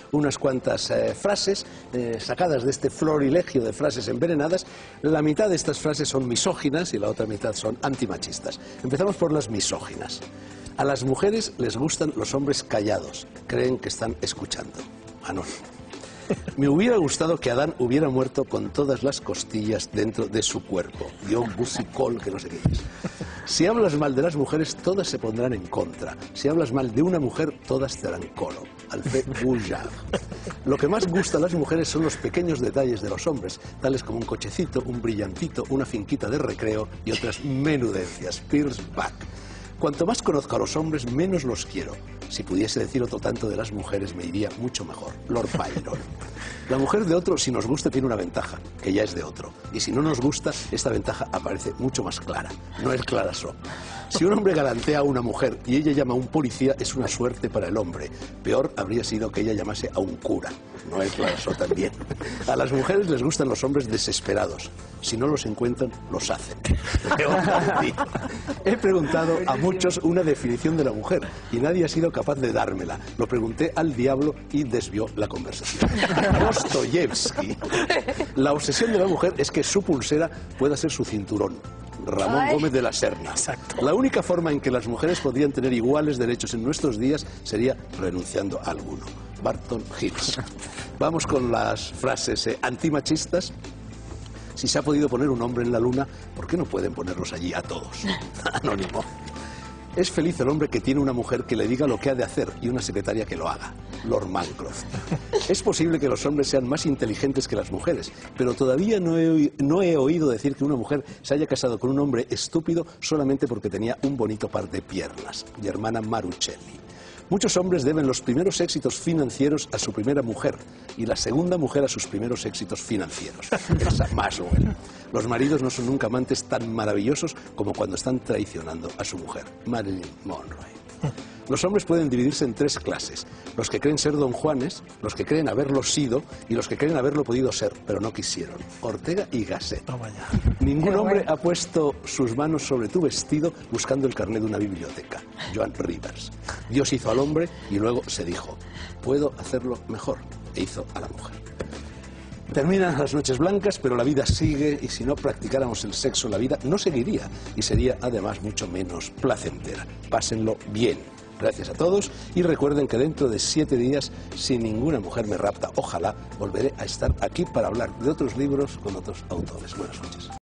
unas cuantas frases sacadas de este florilegio de frases envenenadas. La mitad de estas frases son misóginas y la otra mitad son antimachistas. Empezamos por las misóginas. A las mujeres les gustan los hombres callados, creen que están escuchando. Anónimo. Me hubiera gustado que Adán hubiera muerto con todas las costillas dentro de su cuerpo. Dio un busicol que no sé qué es. Si hablas mal de las mujeres, todas se pondrán en contra. Si hablas mal de una mujer, todas te harán coro. Alfred Boujard. Lo que más gusta a las mujeres son los pequeños detalles de los hombres, tales como un cochecito, un brillantito, una finquita de recreo y otras menudencias. Pierce Bach. Cuanto más conozco a los hombres, menos los quiero. Si pudiese decir otro tanto de las mujeres, me iría mucho mejor. Lord Byron. La mujer de otro, si nos gusta, tiene una ventaja, que ya es de otro. Y si no nos gusta, esta ventaja aparece mucho más clara. No es clarasó. Si un hombre galantea a una mujer y ella llama a un policía, es una suerte para el hombre. Peor habría sido que ella llamase a un cura. No es clarasó también. A las mujeres les gustan los hombres desesperados. Si no los encuentran, los hacen. He preguntado a muchos una definición de la mujer y nadie ha sido capaz de dármela. Lo pregunté al diablo y desvió la conversación. Dostoyevsky. La obsesión de la mujer es que su pulsera pueda ser su cinturón. Ramón Gómez de la Serna. Exacto. La única forma en que las mujeres podrían tener iguales derechos en nuestros días sería renunciando a alguno. Barton Hills. Vamos con las frases antimachistas. Si se ha podido poner un hombre en la luna, ¿por qué no pueden ponerlos allí a todos? Anónimo. Es feliz el hombre que tiene una mujer que le diga lo que ha de hacer y una secretaria que lo haga. Lord Mancroft. Es posible que los hombres sean más inteligentes que las mujeres, pero todavía no he oído decir que una mujer se haya casado con un hombre estúpido solamente porque tenía un bonito par de piernas. Germana Maruccelli. Muchos hombres deben los primeros éxitos financieros a su primera mujer y la segunda mujer a sus primeros éxitos financieros. Elsa Maswell. Los maridos no son nunca amantes tan maravillosos como cuando están traicionando a su mujer. Marilyn Monroe. Los hombres pueden dividirse en tres clases: los que creen ser don Juanes, los que creen haberlo sido y los que creen haberlo podido ser, pero no quisieron. Ortega y Gasset. Ningún hombre ha puesto sus manos sobre tu vestido buscando el carnet de una biblioteca. Joan Rivers. Dios hizo al hombre y luego se dijo: puedo hacerlo mejor, e hizo a la mujer. Terminan las noches blancas, pero la vida sigue, y si no practicáramos el sexo, la vida no seguiría y sería además mucho menos placentera. Pásenlo bien. Gracias a todos y recuerden que dentro de 7 días, si ninguna mujer me rapta, ojalá, volveré a estar aquí para hablar de otros libros con otros autores. Buenas noches.